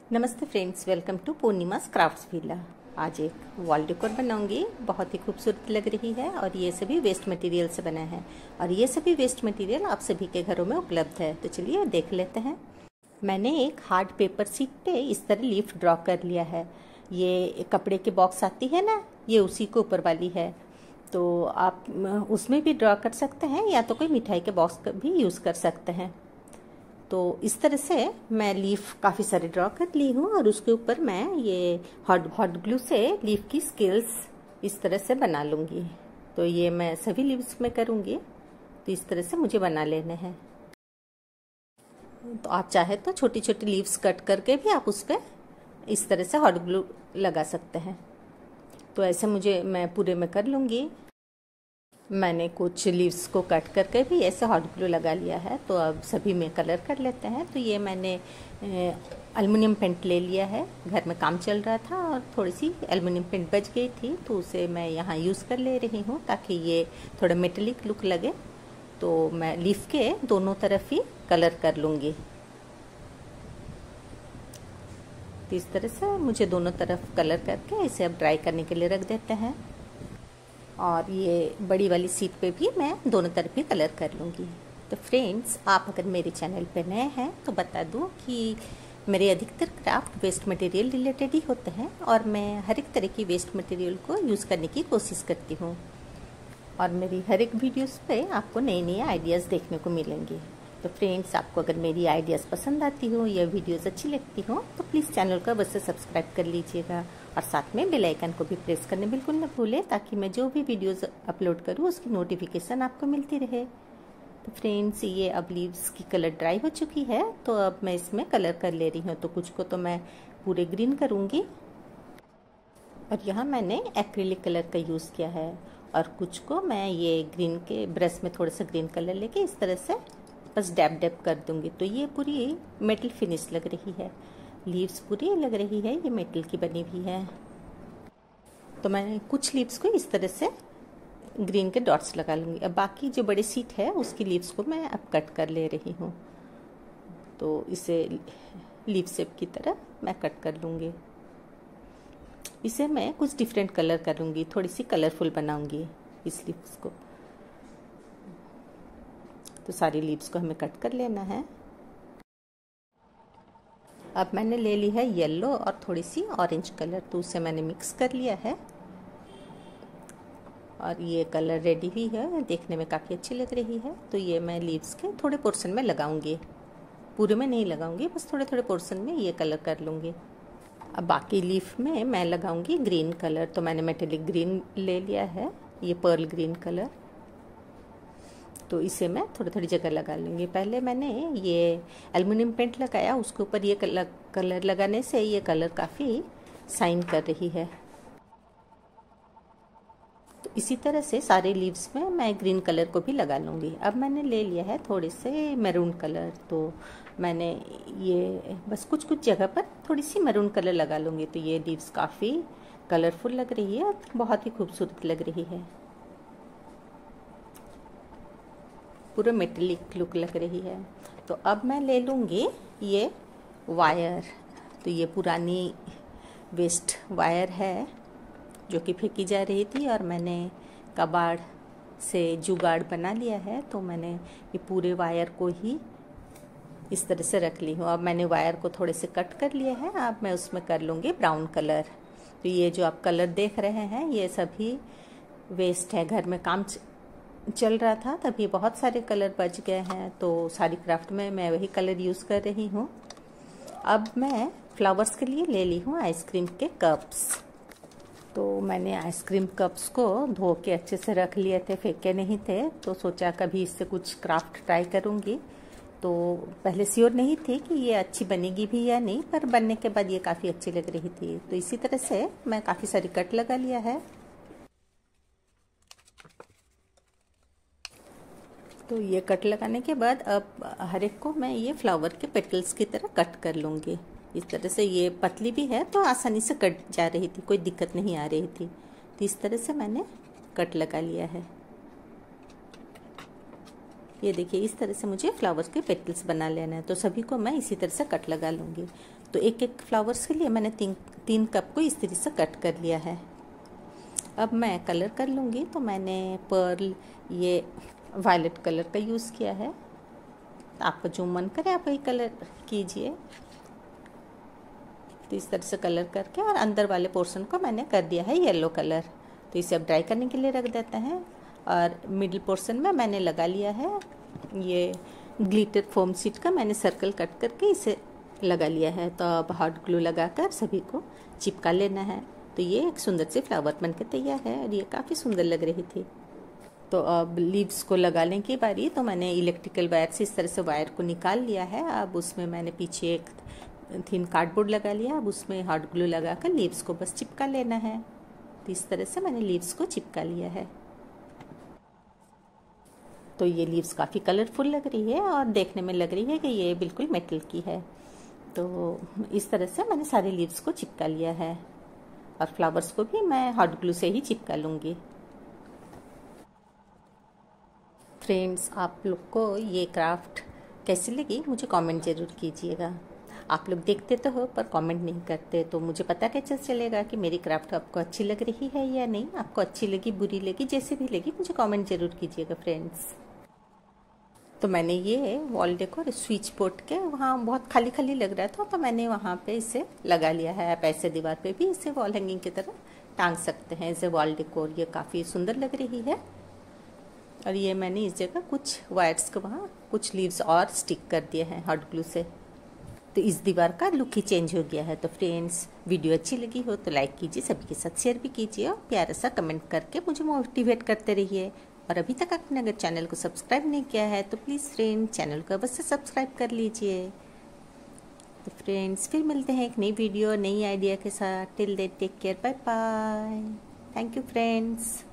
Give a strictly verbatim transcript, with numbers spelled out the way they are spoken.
नमस्ते friends, welcome to Purnima's crafts villa. आज एक वॉल डेकोर बनाऊंगी। बहुत ही खूबसूरत लग रही है और ये सभी वेस्ट मटेरियल से बना है और ये सभी वेस्ट मटेरियल आप सभी के घरों में उपलब्ध है। तो चलिए देख लेते हैं। मैंने एक हार्ड पेपर शीट पे इस तरह लीफ ड्रॉ कर लिया है। ये कपड़े के बॉक्स आती है ना, ये उसी के ऊपर वाली है। तो आप उसमें भी ड्रॉ कर सकते हैं या तो कोई मिठाई के बॉक्स भी यूज़ कर सकते हैं। तो इस तरह से मैं लीफ काफ़ी सारे ड्रॉ कर ली हूँ और उसके ऊपर मैं ये हॉट हॉट ग्लू से लीफ की स्केल्स इस तरह से बना लूँगी। तो ये मैं सभी लीव्स में करूँगी। तो इस तरह से मुझे बना लेने हैं। तो आप चाहे तो छोटी छोटी लीव्स कट करके भी आप उस पर इस तरह से हॉट ग्लू लगा सकते हैं। तो ऐसे मुझे मैं पूरे में कर लूँगी। मैंने कुछ लीव्स को कट करके भी ऐसे हॉट ग्लू लगा लिया है। तो अब सभी में कलर कर लेते हैं। तो ये मैंने एल्युमिनियम पेंट ले लिया है। घर में काम चल रहा था और थोड़ी सी एल्युमिनियम पेंट बच गई थी, तो उसे मैं यहाँ यूज़ कर ले रही हूँ ताकि ये थोड़ा मेटेलिक लुक लगे। तो मैं लीफ के दोनों तरफ ही कलर कर लूँगी। तो इस तरह से मुझे दोनों तरफ कलर करके इसे अब ड्राई करने के लिए रख देते हैं। और ये बड़ी वाली शीट पे भी मैं दोनों तरफ ही कलर कर लूँगी। तो फ्रेंड्स, आप अगर मेरे चैनल पे नए हैं तो बता दूँ कि मेरे अधिकतर क्राफ्ट वेस्ट मटेरियल रिलेटेड ही होते हैं और मैं हर एक तरह की वेस्ट मटेरियल को यूज़ करने की कोशिश करती हूँ। और मेरी हर एक वीडियोस पे आपको नए नए आइडियाज़ देखने को मिलेंगे। तो फ्रेंड्स, आपको अगर मेरी आइडियाज़ पसंद आती हो या वीडियोज़ अच्छी लगती हो तो प्लीज़ चैनल को बस सब्सक्राइब कर लीजिएगा और साथ में बेल आइकन को भी प्रेस करने बिल्कुल न भूलें ताकि मैं जो भी वीडियोज़ अपलोड करूँ उसकी नोटिफिकेशन आपको मिलती रहे। तो फ्रेंड्स, ये अब लीव्स की कलर ड्राई हो चुकी है। तो अब मैं इसमें कलर कर ले रही हूँ। तो कुछ को तो मैं पूरे ग्रीन करूँगी और यहाँ मैंने एक्रिलिक कलर का यूज़ किया है और कुछ को मैं ये ग्रीन के ब्रश में थोड़ा सा ग्रीन कलर लेके इस तरह से बस डैब डैब कर दूंगी। तो ये पूरी मेटल फिनिश लग रही है। लीव्स पूरी लग रही है ये मेटल की बनी हुई है। तो मैं कुछ लीव्स को इस तरह से ग्रीन के डॉट्स लगा लूँगी। अब बाकी जो बड़ी शीट है उसकी लीव्स को मैं अब कट कर ले रही हूँ। तो इसे लीव शेप की तरह मैं कट कर लूँगी। इसे मैं कुछ डिफरेंट कलर करूँगी, थोड़ी सी कलरफुल बनाऊँगी इस लीव्स को। तो सारी लीव्स को हमें कट कर लेना है। अब मैंने ले ली है येलो और थोड़ी सी ऑरेंज कलर, तो उसे मैंने मिक्स कर लिया है और ये कलर रेडी हुई है। देखने में काफ़ी अच्छी लग रही है। तो ये मैं लीव्स के थोड़े पोर्शन में लगाऊंगी, पूरे में नहीं लगाऊंगी, बस थोड़े थोड़े पोर्शन में ये कलर कर लूँगी। अब बाकी लीफ में मैं लगाऊंगी ग्रीन कलर। तो मैंने मेटेलिक ग्रीन ले लिया है, ये पर्ल ग्रीन कलर। तो इसे मैं थोड़ी थोड़ी जगह लगा लूँगी। पहले मैंने ये एल्युमिनियम पेंट लगाया, उसके ऊपर ये कलर कलर लगाने से ये कलर काफ़ी शाइन कर रही है। तो इसी तरह से सारे लीव्स में मैं ग्रीन कलर को भी लगा लूँगी। अब मैंने ले लिया है थोड़े से मैरून कलर। तो मैंने ये बस कुछ कुछ जगह पर थोड़ी सी मैरून कलर लगा लूँगी। तो ये लीव्स काफ़ी कलरफुल लग रही है, बहुत ही खूबसूरत लग रही है, पूरा मेटेलिक लुक लग रही है। तो अब मैं ले लूँगी ये वायर। तो ये पुरानी वेस्ट वायर है जो कि फेंकी जा रही थी और मैंने कबाड़ से जुगाड़ बना लिया है। तो मैंने ये पूरे वायर को ही इस तरह से रख ली हूँ। अब मैंने वायर को थोड़े से कट कर लिया है। अब मैं उसमें कर लूँगी ब्राउन कलर। तो ये जो आप कलर देख रहे हैं ये सभी वेस्ट है। घर में काम चल रहा था तभी बहुत सारे कलर बच गए हैं। तो सारी क्राफ्ट में मैं वही कलर यूज़ कर रही हूँ। अब मैं फ्लावर्स के लिए ले ली हूँ आइसक्रीम के कप्स। तो मैंने आइसक्रीम कप्स को धो के अच्छे से रख लिए थे, फेंके नहीं थे। तो सोचा कभी इससे कुछ क्राफ्ट ट्राई करूँगी। तो पहले श्योर नहीं थी कि ये अच्छी बनेगी भी या नहीं, पर बनने के बाद ये काफ़ी अच्छी लग रही थी। तो इसी तरह से मैं काफ़ी सारी कट लगा लिया है। तो ये कट लगाने के बाद अब हर एक को मैं ये फ्लावर के पेटल्स की तरह कट कर लूँगी। इस तरह से ये पतली भी है तो आसानी से कट जा रही थी, कोई दिक्कत नहीं आ रही थी। तो इस तरह से मैंने कट लगा लिया है। ये देखिए, इस तरह से मुझे फ्लावर्स के पेटल्स बना लेना है। तो सभी को मैं इसी तरह से कट लगा लूँगी। तो एक एक फ्लावर्स के लिए मैंने तीन तीन कप को इस तरह से कट कर लिया है। अब मैं कलर कर लूँगी। तो मैंने पर्ल ये वायलेट कलर का यूज़ किया है। तो आपका जो मन करे आप वही कलर कीजिए। तो इस तरह से कलर करके और अंदर वाले पोर्शन को मैंने कर दिया है येलो कलर। तो इसे अब ड्राई करने के लिए रख देते हैं। और मिडिल पोर्शन में मैंने लगा लिया है ये ग्लिटर फोम शीट का, मैंने सर्कल कट करके इसे लगा लिया है। तो अब हॉट ग्लू लगाकर सभी को चिपका लेना है। तो ये एक सुंदर सी फ्लावर बनकर तैयार है और ये काफ़ी सुंदर लग रही थी। तो अब लीव्स को लगाने की बारी। तो मैंने इलेक्ट्रिकल वायर से इस तरह से वायर को निकाल लिया है। अब उसमें मैंने पीछे एक थिन कार्डबोर्ड लगा लिया। अब उसमें हॉट ग्लू लगाकर लीव्स को बस चिपका लेना है। तो इस तरह से मैंने लीव्स को चिपका लिया है। तो ये लीव्स काफ़ी कलरफुल लग रही है और देखने में लग रही है कि ये बिल्कुल मेटल की है। तो इस तरह से मैंने सारे लीव्स को चिपका लिया है और फ्लावर्स को भी मैं हॉट ग्लू से ही चिपका लूँगी। फ्रेंड्स, आप लोग को ये क्राफ्ट कैसी लगी मुझे कमेंट ज़रूर कीजिएगा। आप लोग देखते तो हो पर कमेंट नहीं करते, तो मुझे पता कैसे चलेगा कि मेरी क्राफ्ट आपको अच्छी लग रही है या नहीं। आपको अच्छी लगी, बुरी लगी, जैसे भी लगी मुझे कमेंट ज़रूर कीजिएगा फ्रेंड्स। तो मैंने ये वॉल डेकोर स्विच बोर्ड के वहाँ बहुत खाली खाली लग रहा था, तो मैंने वहाँ पे इसे लगा लिया है। आप ऐसे दीवार पे भी इसे वॉल हैंगिंग की तरह टांग सकते हैं इसे वॉल डेकोर। ये काफ़ी सुंदर लग रही है। और ये मैंने इस जगह कुछ वायर्स को वहाँ कुछ लीव्स और स्टिक कर दिए हैं हॉट ग्लू से। तो इस दीवार का लुक ही चेंज हो गया है। तो फ्रेंड्स, वीडियो अच्छी लगी हो तो लाइक कीजिए, सभी के साथ शेयर भी कीजिए और प्यारा सा कमेंट करके मुझे मोटिवेट करते रहिए। और अभी तक आपने अगर चैनल को सब्सक्राइब नहीं किया है तो प्लीज़ फ्रेंड चैनल को अवश्य सब्सक्राइब कर लीजिए। तो फ्रेंड्स, फिर मिलते हैं एक नई वीडियो नई आइडिया के साथ। Till then take care, bye bye. Thank you friends.